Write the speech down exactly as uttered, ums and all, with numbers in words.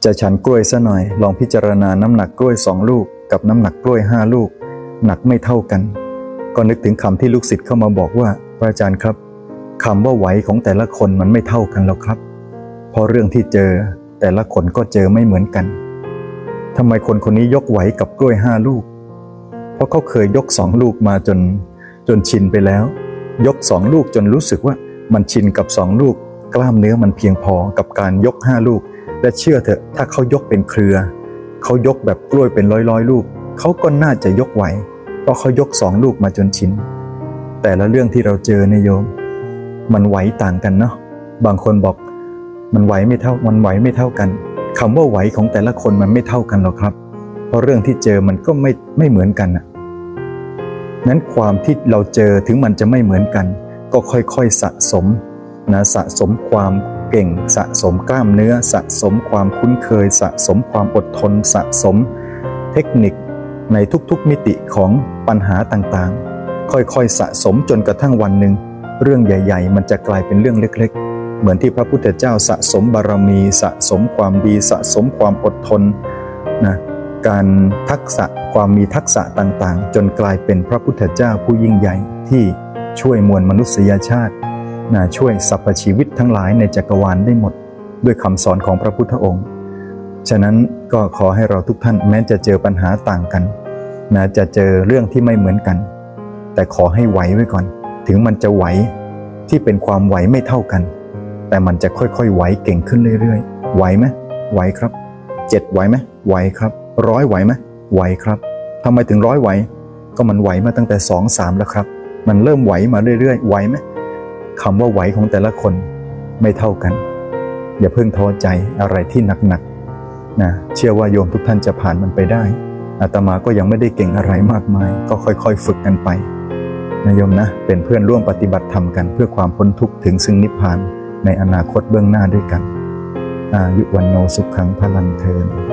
จะฉันกล้วยซะหน่อยลองพิจารณาน้ำหนักกล้วยสองลูกกับน้ำหนักกล้วยห้าลูกหนักไม่เท่ากันก็นึกถึงคำที่ลูกศิษย์เข้ามาบอกว่าพระอาจารย์ครับคำว่าไหวของแต่ละคนมันไม่เท่ากันแล้วครับเพราะเรื่องที่เจอแต่ละคนก็เจอไม่เหมือนกันทำไมคนคนนี้ยกไหวกับกล้วยห้าลูกเพราะเขาเคยยกสองลูกมาจนจนชินไปแล้วยกสองลูกจนรู้สึกว่ามันชินกับสองลูกกล้ามเนื้อมันเพียงพอกับการยกห้าลูกและเชื่อเถอะถ้าเขายกเป็นเครือเขายกแบบกล้วยเป็นร้อยร้อยลูกเขาก็น่าจะยกไหวเพราะเขายกสองลูกมาจนชินแต่ละเรื่องที่เราเจอเนี่ยโยมมันไหวต่างกันเนาะบางคนบอกมันไหวไม่เท่ามันไหวไม่เท่ากันคำว่าไหวของแต่ละคนมันไม่เท่ากันหรอกครับเพราะเรื่องที่เจอมันก็ไม่ไม่เหมือนกันน่ะนั้นความที่เราเจอถึงมันจะไม่เหมือนกันก็ค่อยๆสะสมนะสะสมความเก่งสะสมกล้ามเนื้อสะสมความคุ้นเคยสะสมความอดทนสะสมเทคนิคในทุกๆมิติของปัญหาต่างๆค่อยๆสะสมจนกระทั่งวันหนึ่งเรื่องใหญ่ๆมันจะกลายเป็นเรื่องเล็กๆเหมือนที่พระพุทธเจ้าสะสมบารมีสะสมความดีสะสมความอดทนนะการทักษะความมีทักษะต่างๆจนกลายเป็นพระพุทธเจ้าผู้ยิ่งใหญ่ที่ช่วยมวลมนุษยชาตินะช่วยสรรพชีวิตทั้งหลายในจักรวาลได้หมดด้วยคำสอนของพระพุทธองค์ฉะนั้นก็ขอให้เราทุกท่านแม้จะเจอปัญหาต่างกันนะจะเจอเรื่องที่ไม่เหมือนกันแต่ขอให้ไหวไว้ก่อนถึงมันจะไหวที่เป็นความไหวไม่เท่ากันแต่มันจะค่อยๆไหวเก่งขึ้นเรื่อยๆไหวไหมไหวครับเจ็ดไหวไหมไหวครับร้อยไหวไหมไหวครับทำไมถึงร้อยไหวก็มันไหวมาตั้งแต่สองสามแล้วครับมันเริ่มไหวมาเรื่อยๆไหวไหมคำว่าไหวของแต่ละคนไม่เท่ากันอย่าเพิ่งท้อใจอะไรที่หนักๆนะเชื่อว่าโยมทุกท่านจะผ่านมันไปได้อาตมาก็ยังไม่ได้เก่งอะไรมากมายก็ค่อยๆฝึกกันไปนะโยมนะเป็นเพื่อนร่วมปฏิบัติธรรมกันเพื่อความพ้นทุกข์ถึงซึ่งนิพพานในอนาคตเบื้องหน้าด้วยกันอายุวันโนสุขังพลังเทิน